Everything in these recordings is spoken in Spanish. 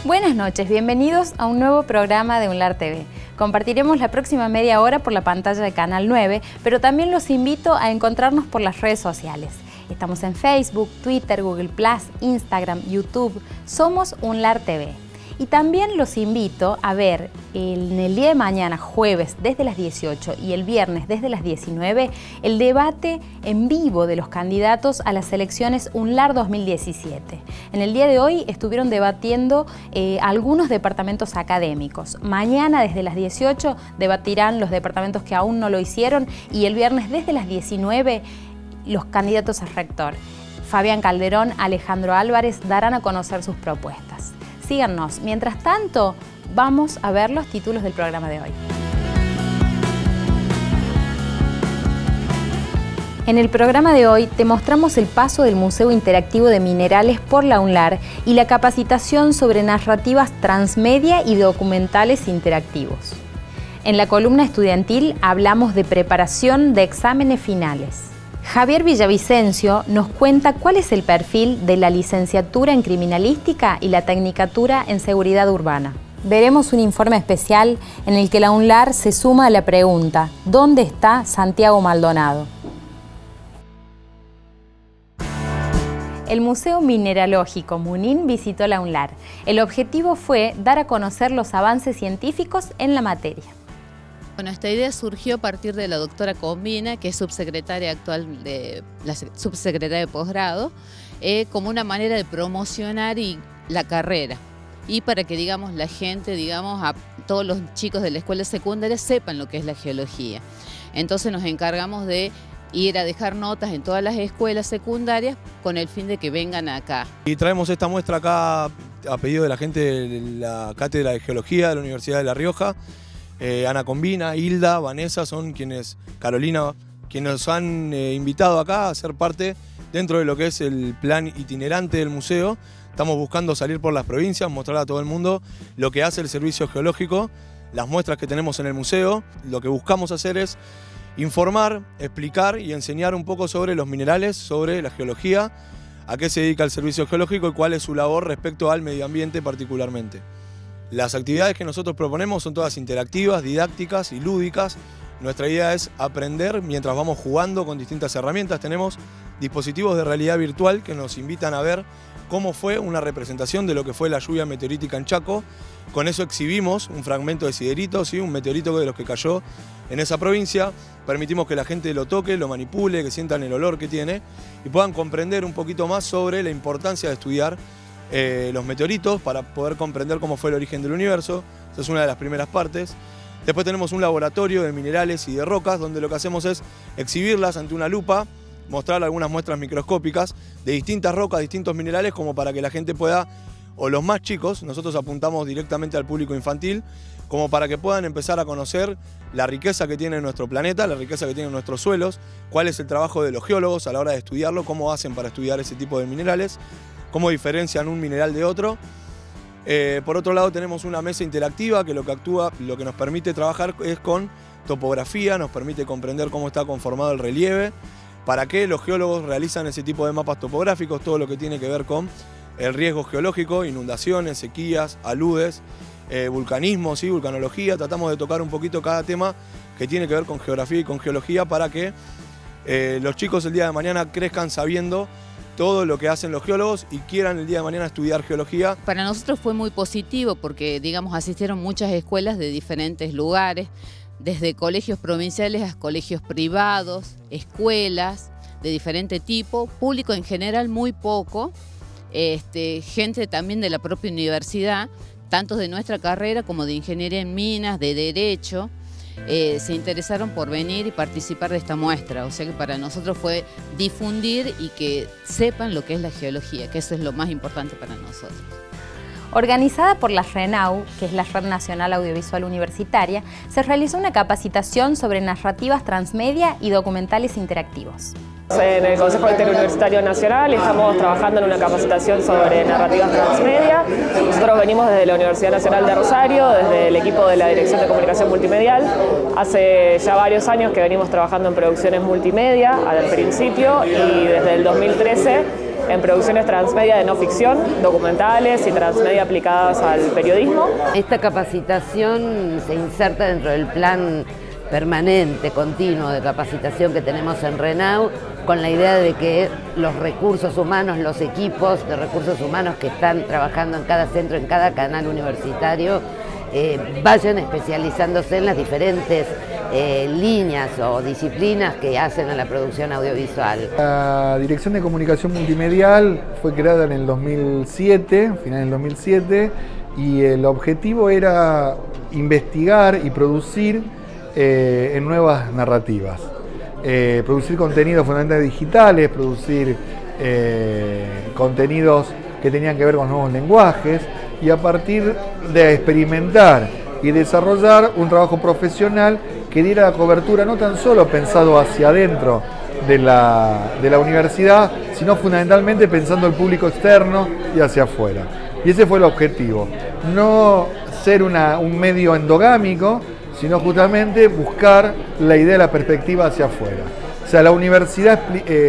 Buenas noches, bienvenidos a un nuevo programa de UNLAR TV. Compartiremos la próxima media hora por la pantalla de Canal 9, pero también los invito a encontrarnos por las redes sociales. Estamos en Facebook, Twitter, Google+, Instagram, YouTube. Somos UNLAR TV. Y también los invito a ver en el día de mañana, jueves, desde las 18 y el viernes desde las 19, el debate en vivo de los candidatos a las elecciones UNLAR 2017. En el día de hoy estuvieron debatiendo algunos departamentos académicos. Mañana desde las 18 debatirán los departamentos que aún no lo hicieron y el viernes desde las 19 los candidatos a rector. Fabián Calderón, Alejandro Álvarez darán a conocer sus propuestas. Síganos. Mientras tanto, vamos a ver los títulos del programa de hoy. En el programa de hoy te mostramos el paso del Museo Interactivo de Minerales por la UNLAR y la capacitación sobre narrativas transmedia y documentales interactivos. En la columna estudiantil hablamos de preparación de exámenes finales. Javier Villavicencio nos cuenta cuál es el perfil de la licenciatura en Criminalística y la Tecnicatura en Seguridad Urbana. Veremos un informe especial en el que la UNLAR se suma a la pregunta ¿dónde está Santiago Maldonado? El Museo Mineralógico Munín visitó la UNLAR. El objetivo fue dar a conocer los avances científicos en la materia. Bueno, esta idea surgió a partir de la doctora Combina, que es subsecretaria actual de la subsecretaria de posgrado, como una manera de promocionar la carrera y para que, digamos, la gente, digamos, a todos los chicos de la escuela secundaria sepan lo que es la geología. Entonces nos encargamos de ir a dejar notas en todas las escuelas secundarias con el fin de que vengan acá. Y traemos esta muestra acá a pedido de la gente de la Cátedra de Geología de la Universidad de La Rioja. Ana Combina, Hilda, Vanessa son Carolina, quienes nos han invitado acá a ser parte dentro de lo que es el plan itinerante del museo. Estamos buscando salir por las provincias, mostrar a todo el mundo lo que hace el servicio geológico, las muestras que tenemos en el museo. Lo que buscamos hacer es informar, explicar y enseñar un poco sobre los minerales, sobre la geología, a qué se dedica el servicio geológico y cuál es su labor respecto al medio ambiente particularmente. Las actividades que nosotros proponemos son todas interactivas, didácticas y lúdicas. Nuestra idea es aprender mientras vamos jugando con distintas herramientas. Tenemos dispositivos de realidad virtual que nos invitan a ver cómo fue una representación de lo que fue la lluvia meteorítica en Chaco. Con eso exhibimos un fragmento de siderito, ¿sí? Un meteorito de los que cayó en esa provincia. Permitimos que la gente lo toque, lo manipule, que sientan el olor que tiene y puedan comprender un poquito más sobre la importancia de estudiar los meteoritos para poder comprender cómo fue el origen del universo. Esa es una de las primeras partes. Después tenemos un laboratorio de minerales y de rocas donde lo que hacemos es exhibirlas ante una lupa, mostrar algunas muestras microscópicas de distintas rocas, distintos minerales, como para que la gente pueda, o los más chicos, nosotros apuntamos directamente al público infantil, como para que puedan empezar a conocer la riqueza que tiene nuestro planeta, la riqueza que tienen nuestros suelos, cuál es el trabajo de los geólogos a la hora de estudiarlo, cómo hacen para estudiar ese tipo de minerales, cómo diferencian un mineral de otro. Por otro lado tenemos una mesa interactiva que lo que nos permite trabajar es con topografía, nos permite comprender cómo está conformado el relieve, para qué los geólogos realizan ese tipo de mapas topográficos, todo lo que tiene que ver con el riesgo geológico, inundaciones, sequías, aludes, vulcanismo, ¿sí? Vulcanología. Tratamos de tocar un poquito cada tema que tiene que ver con geografía y con geología para que los chicos el día de mañana crezcan sabiendo todo lo que hacen los geólogos y quieran el día de mañana estudiar geología. Para nosotros fue muy positivo porque, digamos, asistieron muchas escuelas de diferentes lugares, desde colegios provinciales a colegios privados, escuelas de diferente tipo, público en general muy poco, gente también de la propia universidad, tanto de nuestra carrera como de ingeniería en minas, de derecho. Se interesaron por venir y participar de esta muestra, o sea que para nosotros fue difundir y que sepan lo que es la geología, que eso es lo más importante para nosotros. Organizada por la RENAU, que es la Red Nacional Audiovisual Universitaria, se realizó una capacitación sobre narrativas transmedia y documentales interactivos. En el Consejo Interuniversitario Nacional estamos trabajando en una capacitación sobre narrativas transmedia. Nosotros venimos desde la Universidad Nacional de Rosario, desde el equipo de la Dirección de Comunicación Multimedial. Hace ya varios años que venimos trabajando en producciones multimedia al principio y desde el 2013 en producciones transmedia de no ficción, documentales y transmedia aplicadas al periodismo. Esta capacitación se inserta dentro del plan permanente, continuo de capacitación que tenemos en RENAU, con la idea de que los recursos humanos, los equipos de recursos humanos que están trabajando en cada centro, en cada canal universitario, vayan especializándose en las diferentes líneas o disciplinas que hacen a la producción audiovisual. La Dirección de Comunicación Multimedial fue creada en el 2007, final del 2007, y el objetivo era investigar y producir en nuevas narrativas. Producir contenidos fundamentalmente digitales, producir contenidos que tenían que ver con nuevos lenguajes, y a partir de experimentar y desarrollar un trabajo profesional que diera la cobertura no tan solo pensado hacia adentro de la universidad, sino fundamentalmente pensando el público externo y hacia afuera. Y ese fue el objetivo, no ser un medio endogámico, sino justamente buscar la idea de la perspectiva hacia afuera. O sea, la universidad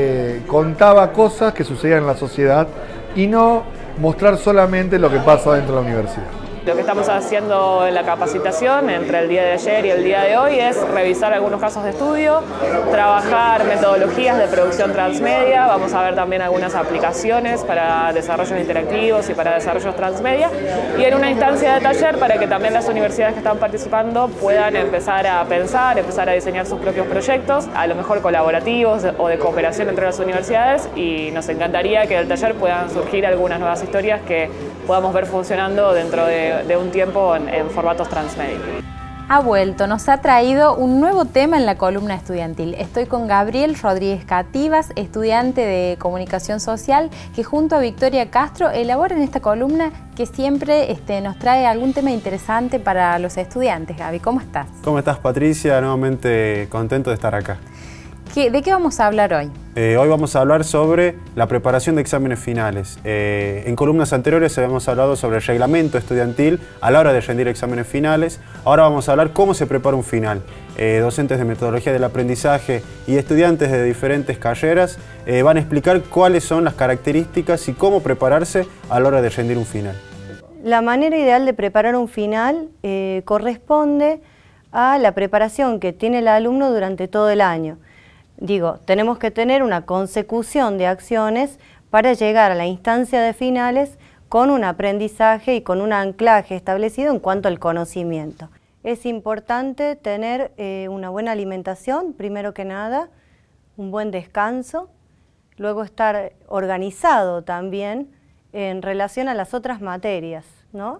contaba cosas que sucedían en la sociedad y no mostrar solamente lo que pasa dentro de la universidad. Lo que estamos haciendo en la capacitación entre el día de ayer y el día de hoy es revisar algunos casos de estudio, trabajar metodologías de producción transmedia, vamos a ver también algunas aplicaciones para desarrollos interactivos y para desarrollos transmedia, y en una instancia de taller para que también las universidades que están participando puedan empezar a pensar, empezar a diseñar sus propios proyectos, a lo mejor colaborativos o de cooperación entre las universidades, y nos encantaría que del taller puedan surgir algunas nuevas historias que podamos ver funcionando dentro de un tiempo en formatos transmedia. Ha vuelto, nos ha traído un nuevo tema en la columna estudiantil. Estoy con Gabriel Rodríguez Cativas, estudiante de Comunicación Social, que junto a Victoria Castro elaboran esta columna que siempre nos trae algún tema interesante para los estudiantes. Gaby, ¿cómo estás? ¿Cómo estás, Patricia? Nuevamente contento de estar acá. ¿De qué vamos a hablar hoy? Hoy vamos a hablar sobre la preparación de exámenes finales. En columnas anteriores habíamos hablado sobre el reglamento estudiantil a la hora de rendir exámenes finales. Ahora vamos a hablar cómo se prepara un final. Docentes de metodología del aprendizaje y estudiantes de diferentes carreras van a explicar cuáles son las características y cómo prepararse a la hora de rendir un final. La manera ideal de preparar un final corresponde a la preparación que tiene el alumno durante todo el año. Digo, tenemos que tener una consecución de acciones para llegar a la instancia de finales con un aprendizaje y con un anclaje establecido en cuanto al conocimiento. Es importante tener una buena alimentación, primero que nada, un buen descanso, luego estar organizado también en relación a las otras materias, ¿no?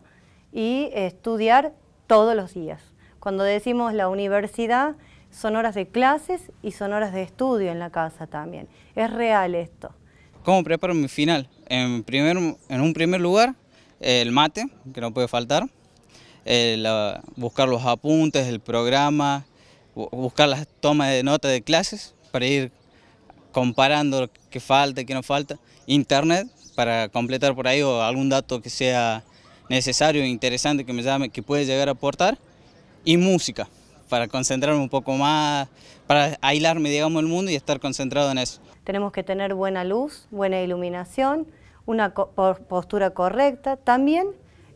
Y estudiar todos los días. Cuando decimos la universidad, son horas de clases y son horas de estudio en la casa también. Es real esto. ¿Cómo preparo mi final? En un primer lugar, el mate, que no puede faltar. Buscar los apuntes, el programa, buscar las tomas de nota de clases para ir comparando qué falta, qué no falta. Internet, para completar por ahí o algún dato que sea necesario e interesante que me llame, que puede llegar a aportar. Y música, para concentrarme un poco más, para aislarme, digamos, del mundo y estar concentrado en eso. Tenemos que tener buena luz, buena iluminación, una postura correcta. También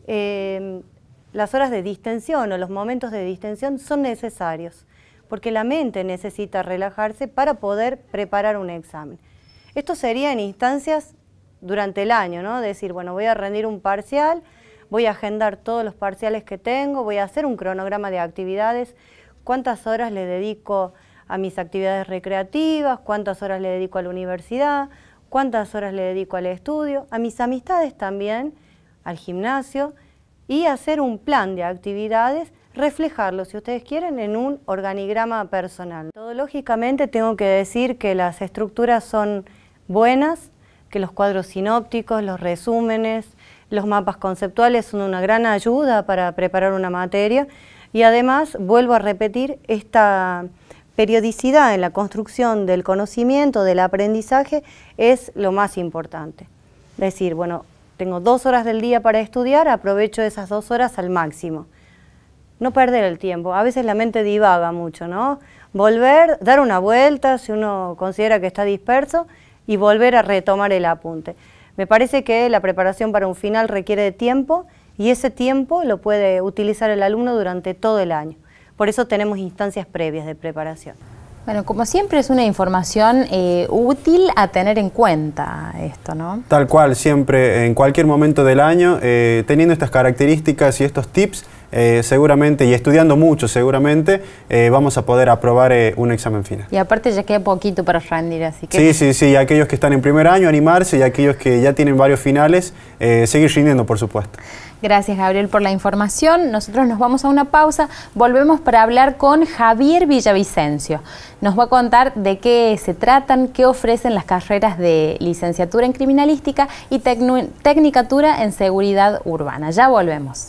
las horas de distensión o los momentos de distensión son necesarios, porque la mente necesita relajarse para poder preparar un examen. Esto sería en instancias durante el año, ¿no? Decir, bueno, voy a rendir un parcial, voy a agendar todos los parciales que tengo, voy a hacer un cronograma de actividades, cuántas horas le dedico a mis actividades recreativas, cuántas horas le dedico a la universidad, cuántas horas le dedico al estudio, a mis amistades también, al gimnasio, y hacer un plan de actividades, reflejarlo, si ustedes quieren, en un organigrama personal. Metodológicamente tengo que decir que las estructuras son buenas, que los cuadros sinópticos, los resúmenes, los mapas conceptuales son una gran ayuda para preparar una materia, y además, vuelvo a repetir, esta periodicidad en la construcción del conocimiento, del aprendizaje, es lo más importante. Decir, bueno, tengo 2 horas del día para estudiar, aprovecho esas 2 horas al máximo. No perder el tiempo, a veces la mente divaga mucho, ¿no? Volver, dar una vuelta, si uno considera que está disperso, y volver a retomar el apunte. Me parece que la preparación para un final requiere de tiempo y ese tiempo lo puede utilizar el alumno durante todo el año. Por eso tenemos instancias previas de preparación. Bueno, como siempre es una información útil a tener en cuenta esto, ¿no? Tal cual, siempre, en cualquier momento del año, teniendo estas características y estos tips, seguramente, y estudiando mucho seguramente, vamos a poder aprobar un examen final. Y aparte ya queda poquito para rendir, así que... Sí, y aquellos que están en primer año, animarse, y aquellos que ya tienen varios finales, seguir rindiendo, por supuesto. Gracias, Gabriel, por la información. Nosotros nos vamos a una pausa. Volvemos para hablar con Javier Villavicencio. Nos va a contar de qué se tratan, qué ofrecen las carreras de licenciatura en criminalística y tecnicatura en seguridad urbana. Ya volvemos.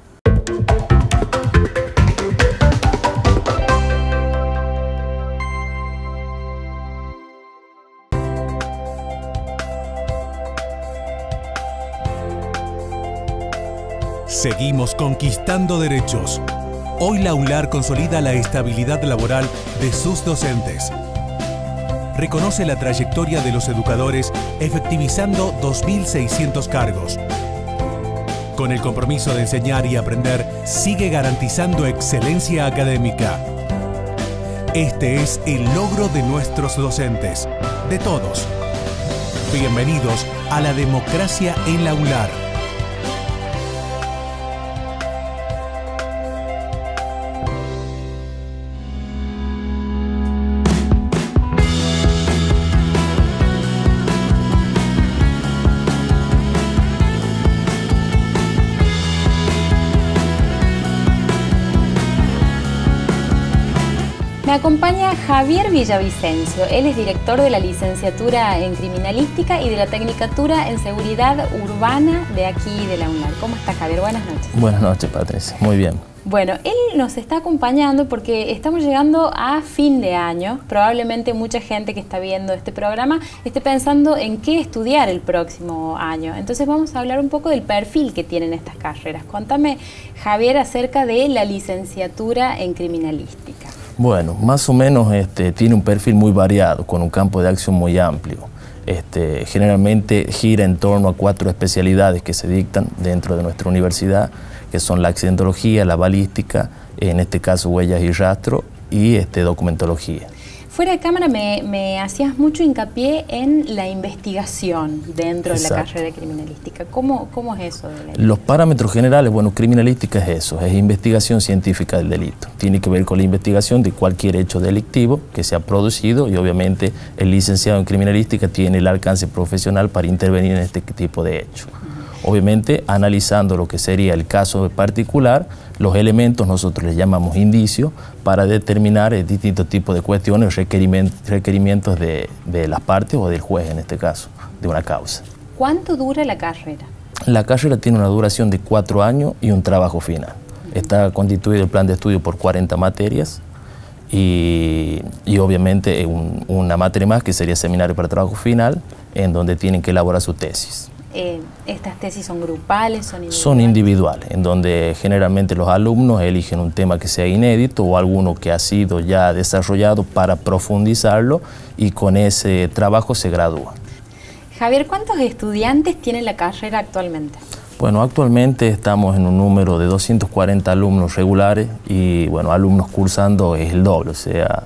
Seguimos conquistando derechos. Hoy la UNLAR consolida la estabilidad laboral de sus docentes. Reconoce la trayectoria de los educadores efectivizando 2.600 cargos. Con el compromiso de enseñar y aprender, sigue garantizando excelencia académica. Este es el logro de nuestros docentes, de todos. Bienvenidos a la democracia en la UNLAR. Me acompaña Javier Villavicencio. Él es director de la licenciatura en criminalística y de la tecnicatura en seguridad urbana de aquí de la UNLAR. ¿Cómo está, Javier? Buenas noches. Buenas noches, Patricia. Muy bien. Bueno, él nos está acompañando porque estamos llegando a fin de año. Probablemente mucha gente que está viendo este programa esté pensando en qué estudiar el próximo año. Entonces vamos a hablar un poco del perfil que tienen estas carreras. Contame, Javier, acerca de la licenciatura en criminalística. Bueno, más o menos tiene un perfil muy variado, con un campo de acción muy amplio. Generalmente gira en torno a 4 especialidades que se dictan dentro de nuestra universidad, que son la accidentología, la balística, en este caso huellas y rastro, y documentología. Fuera de cámara me hacías mucho hincapié en la investigación dentro de la carrera de criminalística. ¿Cómo es eso? Los parámetros generales, bueno, criminalística es eso, es investigación científica del delito. Tiene que ver con la investigación de cualquier hecho delictivo que se ha producido y obviamente el licenciado en criminalística tiene el alcance profesional para intervenir en este tipo de hechos. Obviamente, analizando lo que sería el caso particular, los elementos nosotros les llamamos indicios para determinar distintos tipos de cuestiones, requerimientos de las partes o del juez en este caso, de una causa. ¿Cuánto dura la carrera? La carrera tiene una duración de 4 años y un trabajo final. Está constituido el plan de estudio por 40 materias y obviamente una materia más que sería seminario para trabajo final, en donde tienen que elaborar su tesis. ¿Estas tesis son grupales, son individuales? Son individuales, en donde generalmente los alumnos eligen un tema que sea inédito o alguno que ha sido ya desarrollado para profundizarlo y con ese trabajo se gradúa. Javier, ¿cuántos estudiantes tiene la carrera actualmente? Bueno, actualmente estamos en un número de 240 alumnos regulares y bueno, alumnos cursando es el doble, o sea,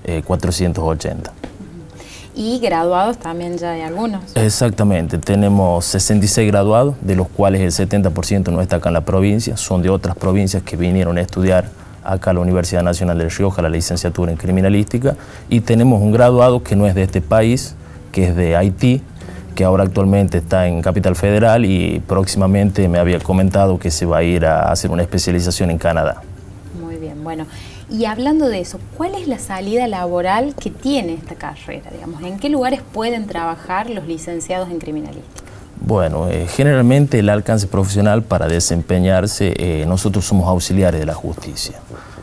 480. Y graduados también ya hay algunos. Exactamente, tenemos 66 graduados, de los cuales el 70% no está acá en la provincia, son de otras provincias que vinieron a estudiar acá a la Universidad Nacional de Rioja, la licenciatura en criminalística, y tenemos un graduado que no es de este país, que es de Haití, que ahora actualmente está en Capital Federal y próximamente me había comentado que se va a ir a hacer una especialización en Canadá. Muy bien, bueno. Y hablando de eso, ¿cuál es la salida laboral que tiene esta carrera? Digamos, ¿en qué lugares pueden trabajar los licenciados en criminalística? Bueno, generalmente el alcance profesional para desempeñarse, nosotros somos auxiliares de la justicia.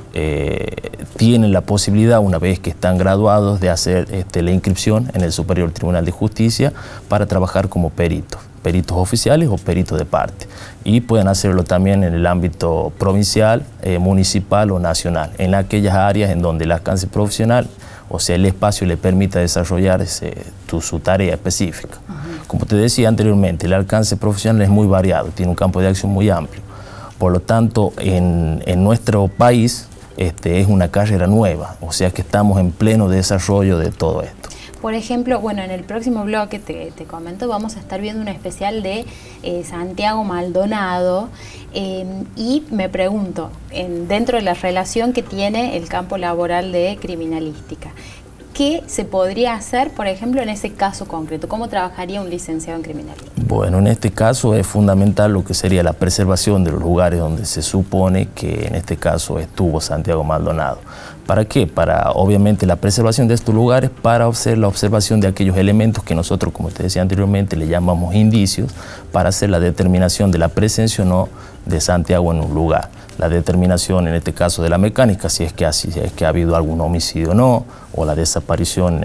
Tienen la posibilidad, una vez que están graduados, de hacer la inscripción en el Superior Tribunal de Justicia para trabajar como peritos oficiales o peritos de parte. Y pueden hacerlo también en el ámbito provincial, municipal o nacional, en aquellas áreas en donde el alcance profesional o sea, el espacio le permita desarrollar su tarea específica. Como te decía anteriormente, el alcance profesional es muy variado, tiene un campo de acción muy amplio. Por lo tanto, en nuestro país es una carrera nueva, o sea que estamos en pleno desarrollo de todo esto. Por ejemplo, bueno, en el próximo bloque, te comento, vamos a estar viendo un especial de Santiago Maldonado y me pregunto, dentro de la relación que tiene el campo laboral de criminalística, ¿qué se podría hacer, por ejemplo, en ese caso concreto? ¿Cómo trabajaría un licenciado en criminalística? Bueno, en este caso es fundamental lo que sería la preservación de los lugares donde se supone que en este caso estuvo Santiago Maldonado. ¿Para qué? Para, obviamente, la preservación de estos lugares, para hacer la observación de aquellos elementos que nosotros, como te decía anteriormente, le llamamos indicios, para hacer la determinación de la presencia o no de Santiago en un lugar. La determinación, en este caso, de la mecánica, si es que ha habido algún homicidio o no, o la desaparición,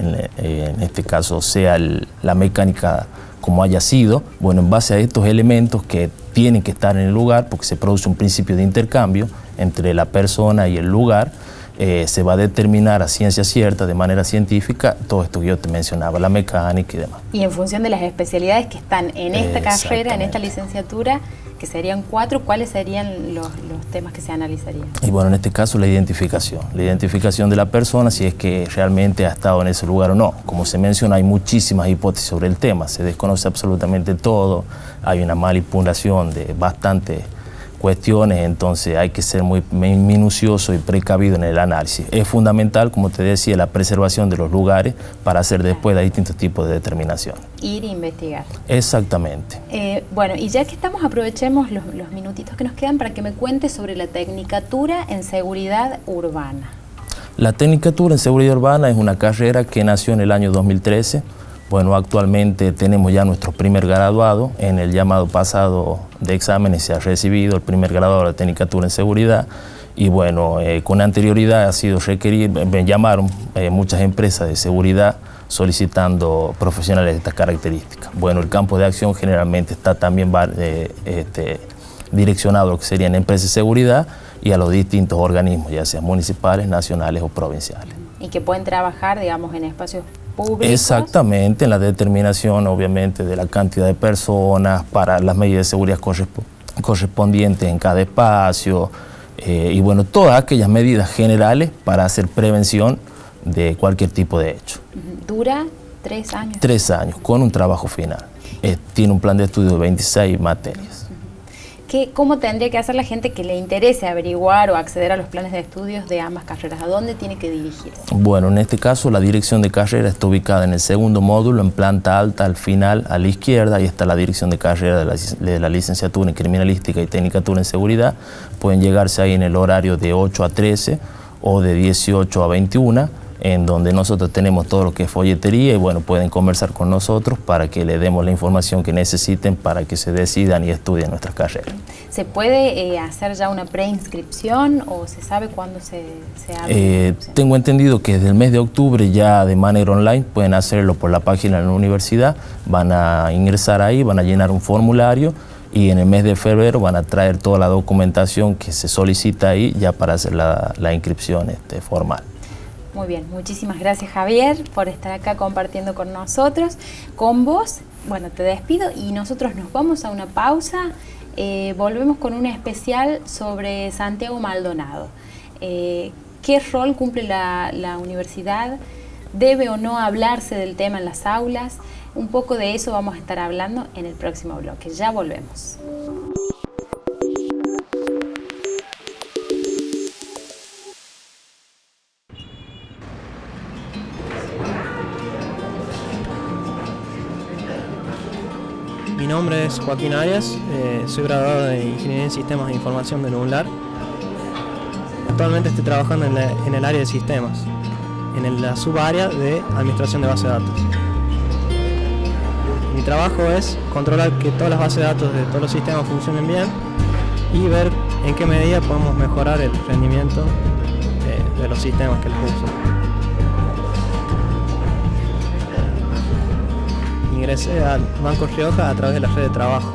en este caso, sea la mecánica como haya sido. Bueno, en base a estos elementos que tienen que estar en el lugar, porque se produce un principio de intercambio entre la persona y el lugar, se va a determinar a ciencia cierta, de manera científica, todo esto que yo te mencionaba, la mecánica y demás. Y en función de las especialidades que están en esta carrera, en esta licenciatura, que serían 4, ¿cuáles serían los temas que se analizarían? Y bueno, en este caso la identificación de la persona, si es que realmente ha estado en ese lugar o no. Como se menciona, hay muchísimas hipótesis sobre el tema, se desconoce absolutamente todo, hay una manipulación de bastantes cuestiones, entonces hay que ser muy minucioso y precavido en el análisis. Es fundamental, como te decía, la preservación de los lugares para hacer después de distintos tipos de determinación. Ir e investigar. Exactamente. Bueno, y ya que estamos, aprovechemos los minutitos que nos quedan para que me cuentes sobre la Tecnicatura en Seguridad Urbana. La Tecnicatura en Seguridad Urbana es una carrera que nació en el año 2013. Bueno, actualmente tenemos ya nuestro primer graduado. En el llamado pasado de exámenes se ha recibido el primer graduado de la Tecnicatura en Seguridad. Y bueno, con anterioridad ha sido requerido, me llamaron muchas empresas de seguridad solicitando profesionales de estas características. Bueno, el campo de acción generalmente está también direccionado a lo que serían empresas de seguridad y a los distintos organismos, ya sean municipales, nacionales o provinciales. Y que pueden trabajar, digamos, en espacios públicos. Exactamente, en la determinación, obviamente, de la cantidad de personas, para las medidas de seguridad correspondientes en cada espacio, y bueno, todas aquellas medidas generales para hacer prevención de cualquier tipo de hecho. ¿Dura 3 años? 3 años, con un trabajo final. Tiene un plan de estudio de 26 materias. ¿Cómo tendría que hacer la gente que le interese averiguar o acceder a los planes de estudios de ambas carreras? ¿A dónde tiene que dirigirse? Bueno, en este caso la dirección de carrera está ubicada en el segundo módulo, en planta alta, al final, a la izquierda. Ahí está la dirección de carrera de la licenciatura en Criminalística y Tecnicatura en Seguridad. Pueden llegarse ahí en el horario de 8 a 13 o de 18 a 21. En donde nosotros tenemos todo lo que es folletería y bueno, pueden conversar con nosotros para que le demos la información que necesiten para que se decidan y estudien nuestras carreras. ¿Se puede hacer ya una preinscripción o se sabe cuándo se abre? Tengo entendido que desde el mes de octubre ya de manera online pueden hacerlo por la página de la universidad, van a ingresar ahí, van a llenar un formulario y en el mes de febrero van a traer toda la documentación que se solicita ahí ya para hacer la inscripción formal. Muy bien, muchísimas gracias Javier por estar acá compartiendo con nosotros. Con vos, bueno, te despido y nosotros nos vamos a una pausa. Volvemos con un especial sobre Santiago Maldonado. ¿Qué rol cumple la universidad? ¿Debe o no hablarse del tema en las aulas? Un poco de eso vamos a estar hablando en el próximo bloque. Ya volvemos. Mi nombre es Joaquín Arias, soy graduado de Ingeniería en Sistemas de Información de UNLAR. Actualmente estoy trabajando en el área de sistemas, en la subárea de administración de bases de datos. Mi trabajo es controlar que todas las bases de datos de todos los sistemas funcionen bien y ver en qué medida podemos mejorar el rendimiento de los sistemas que los usan. Ingresé al Banco Rioja a través de la red de trabajo.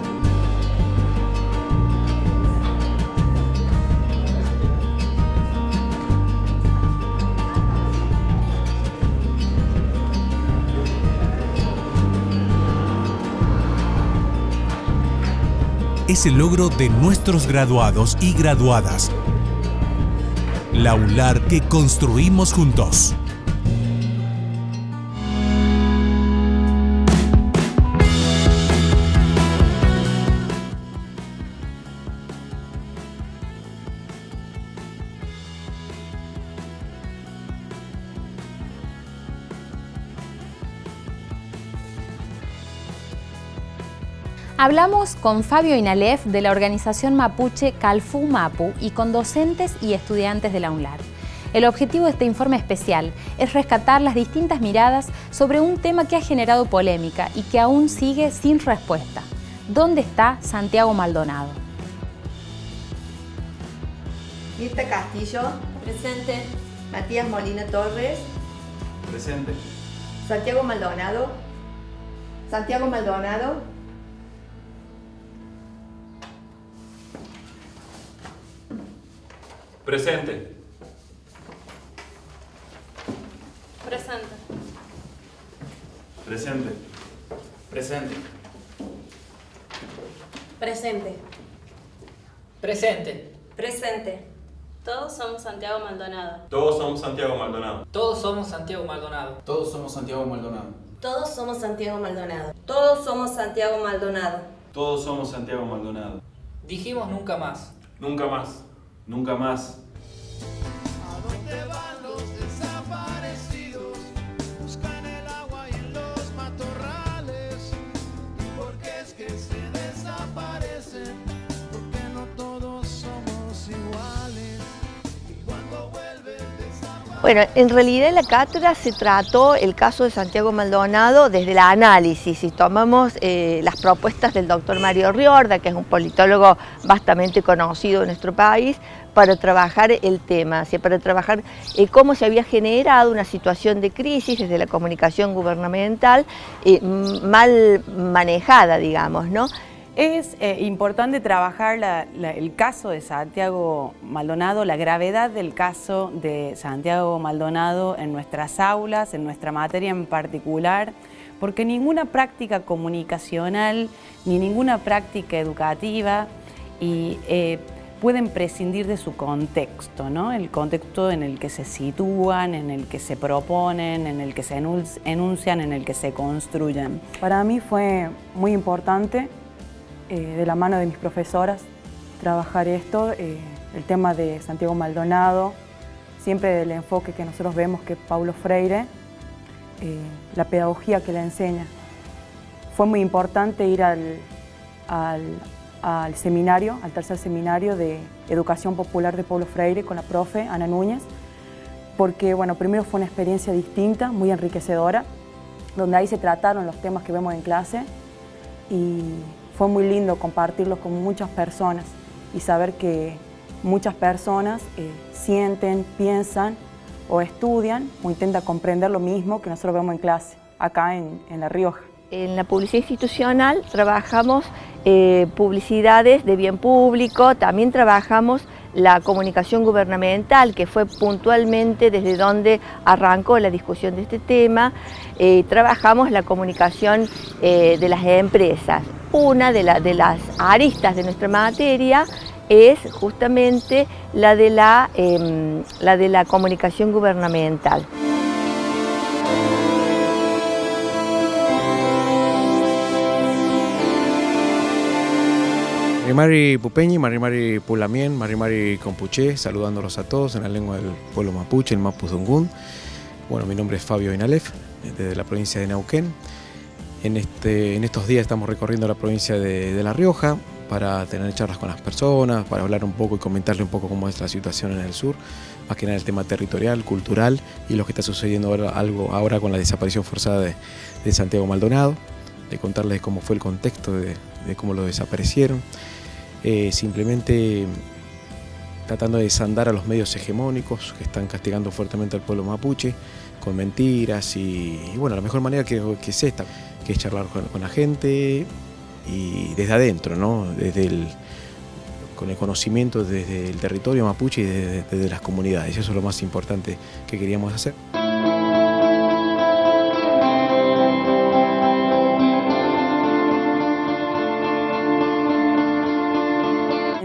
es el logro de nuestros graduados y graduadas. La UNLAR que construimos juntos. Hablamos con Fabio Inalef de la organización mapuche Calfú Mapu y con docentes y estudiantes de la UNLAR. El objetivo de este informe especial es rescatar las distintas miradas sobre un tema que ha generado polémica y que aún sigue sin respuesta. ¿Dónde está Santiago Maldonado? Mirta Castillo. Presente. Matías Molina Torres. Presente. Santiago Maldonado. Santiago Maldonado. Presente. Presente. Presente. Presente. Presente. Presente. Presente. Todos somos Santiago Maldonado. Todos somos Santiago Maldonado. Todos somos Santiago Maldonado. Todos somos Santiago Maldonado. Todos somos Santiago Maldonado. Todos somos Santiago Maldonado. Todos somos Santiago Maldonado. Dijimos nunca más. Nunca más. Nunca más. ¿A dónde van los desaparecidos? Buscan el agua y en los matorrales. ¿Y por qué es que se desaparecen? Porque no todos somos iguales. Y cuando vuelven desaparecen. Bueno, en realidad en la cátedra se trató el caso de Santiago Maldonado desde el análisis y tomamos las propuestas del doctor Mario Riorda, que es un politólogo bastante conocido en nuestro país, para trabajar el tema, para trabajar cómo se había generado una situación de crisis desde la comunicación gubernamental mal manejada, digamos, ¿no? Es importante trabajar el caso de Santiago Maldonado, la gravedad del caso de Santiago Maldonado en nuestras aulas, en nuestra materia en particular, porque ninguna práctica comunicacional ni ninguna práctica educativa pueden prescindir de su contexto, ¿no? El contexto en el que se sitúan, en el que se proponen, en el que se enuncian, en el que se construyen. Para mí fue muy importante, de la mano de mis profesoras, trabajar esto, el tema de Santiago Maldonado, siempre del enfoque que nosotros vemos que Paulo Freire, la pedagogía que le enseña. Fue muy importante ir al seminario, al tercer seminario de Educación Popular de Paulo Freire con la profe Ana Núñez, porque bueno, primero fue una experiencia distinta, muy enriquecedora, donde ahí se trataron los temas que vemos en clase y fue muy lindo compartirlos con muchas personas y saber que muchas personas sienten, piensan o estudian o intentan comprender lo mismo que nosotros vemos en clase, acá en La Rioja. En la publicidad institucional trabajamos publicidades de bien público, también trabajamos la comunicación gubernamental, que fue puntualmente desde donde arrancó la discusión de este tema. Trabajamos la comunicación de las empresas. Una de las aristas de nuestra materia es justamente la de la comunicación gubernamental. Marimari Pupeñi, Marimari Pulamien, Marimari Compuché, saludándolos a todos en la lengua del pueblo mapuche, el Mapudungún. Bueno, mi nombre es Fabio Inalef, desde la provincia de Neuquén. En estos días estamos recorriendo la provincia de La Rioja para tener charlas con las personas, para hablar un poco y comentarle un poco cómo es la situación en el sur, más que nada el tema territorial, cultural y lo que está sucediendo ahora con la desaparición forzada de Santiago Maldonado, de contarles cómo fue el contexto de cómo lo desaparecieron. Simplemente tratando de desandar a los medios hegemónicos que están castigando fuertemente al pueblo mapuche con mentiras y bueno, la mejor manera que es esta, que es charlar con la gente y desde adentro, ¿no? Con el conocimiento desde el territorio mapuche y desde las comunidades. Eso es lo más importante que queríamos hacer.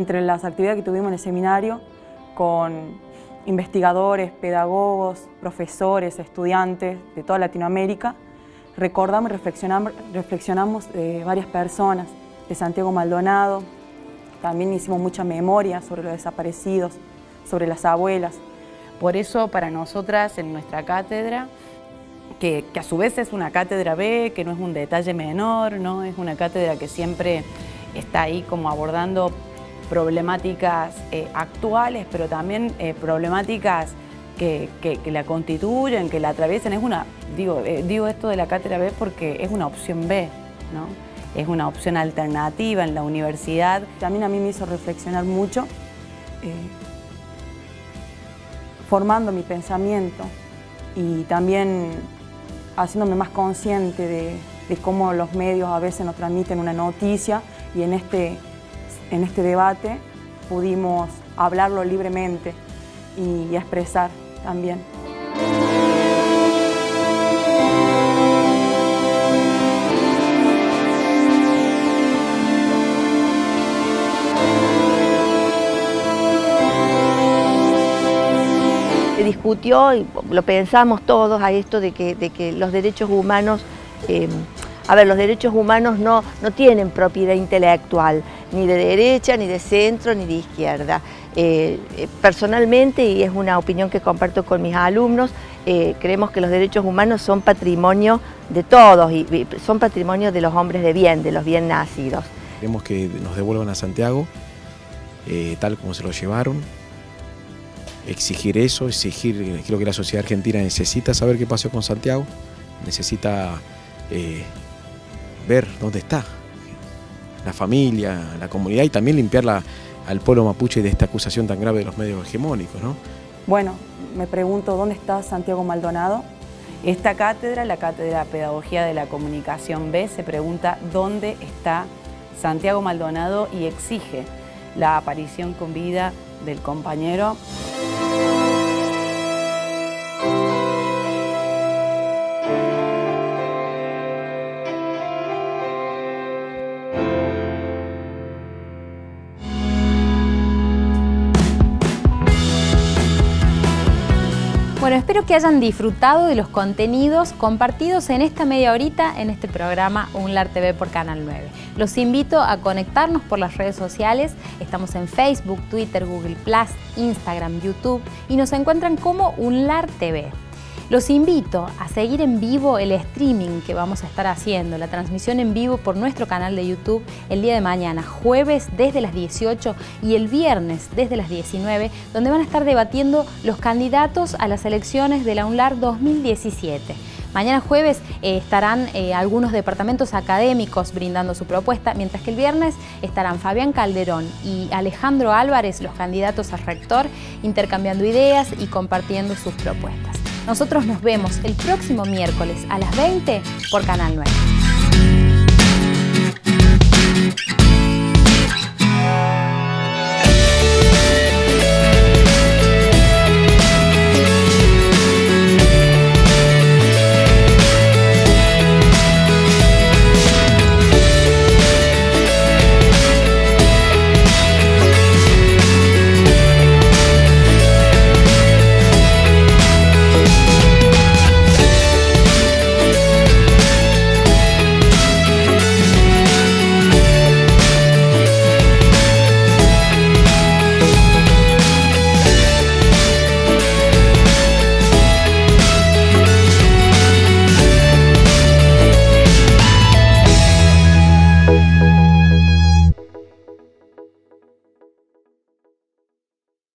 entre las actividades que tuvimos en el seminario con investigadores, pedagogos, profesores, estudiantes de toda Latinoamérica, recordamos y reflexionamos de varias personas, de Santiago Maldonado, también hicimos mucha memoria sobre los desaparecidos, sobre las abuelas. Por eso para nosotras en nuestra cátedra, que a su vez es una cátedra B, que no es un detalle menor, ¿no? Es una cátedra que siempre está ahí como abordando problemáticas actuales, pero también problemáticas que la constituyen, que la atraviesen. Es una, digo esto de la cátedra B porque es una opción B, ¿no? Es una opción alternativa en la universidad. También a mí me hizo reflexionar mucho, formando mi pensamiento y también haciéndome más consciente de cómo los medios a veces nos transmiten una noticia y en este debate pudimos hablarlo libremente y expresar también. Se discutió y lo pensamos todos a esto de que los derechos humanos, los derechos humanos no tienen propiedad intelectual, ni de derecha, ni de centro, ni de izquierda. Personalmente, y es una opinión que comparto con mis alumnos, creemos que los derechos humanos son patrimonio de todos y son patrimonio de los hombres de bien, de los bien nacidos. Queremos que nos devuelvan a Santiago tal como se lo llevaron. Exigir eso, creo que la sociedad argentina necesita saber qué pasó con Santiago, necesita ver dónde está la familia, la comunidad y también limpiar al pueblo mapuche de esta acusación tan grave de los medios hegemónicos, ¿no? Bueno, me pregunto dónde está Santiago Maldonado. Esta cátedra, la Cátedra de Pedagogía de la Comunicación B, se pregunta dónde está Santiago Maldonado y exige la aparición con vida del compañero. Bueno, espero que hayan disfrutado de los contenidos compartidos en esta media horita en este programa UNLAR TV por Canal 9. Los invito a conectarnos por las redes sociales. Estamos en Facebook, Twitter, Google+, Instagram, YouTube y nos encuentran como UNLAR TV. Los invito a seguir en vivo el streaming que vamos a estar haciendo, la transmisión en vivo por nuestro canal de YouTube el día de mañana, jueves desde las 18 y el viernes desde las 19, donde van a estar debatiendo los candidatos a las elecciones de la UNLAR 2017. Mañana jueves estarán algunos departamentos académicos brindando su propuesta, mientras que el viernes estarán Fabián Calderón y Alejandro Álvarez, los candidatos a rector, intercambiando ideas y compartiendo sus propuestas. Nosotros nos vemos el próximo miércoles a las 20 por Canal 9.